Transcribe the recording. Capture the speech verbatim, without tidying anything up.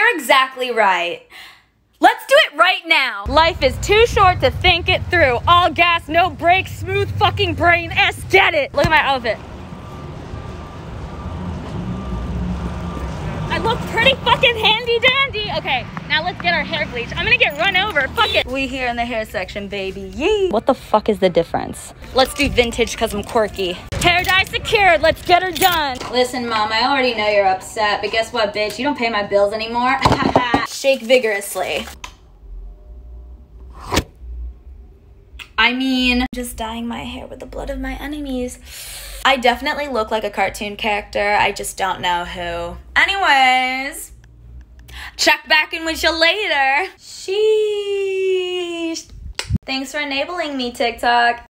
You're exactly right. Let's do it right now. Life is too short to think it through. All gas, no brakes, smooth fucking brain. S, get it. Look at my outfit. I look pretty fucking handy dandy. Okay, now let's get our hair bleached. I'm gonna get run over. Fuck it. We here in the hair section, baby. Yee. What the fuck is the difference? Let's do vintage because I'm quirky. Hair dye secured. Let's get her done. Listen, Mom, I already know you're upset, but guess what, bitch? You don't pay my bills anymore. Shake vigorously. I mean, just dyeing my hair with the blood of my enemies. I definitely look like a cartoon character. I just don't know who. Anyways, check back in with you later. Sheesh. Thanks for enabling me, TikTok.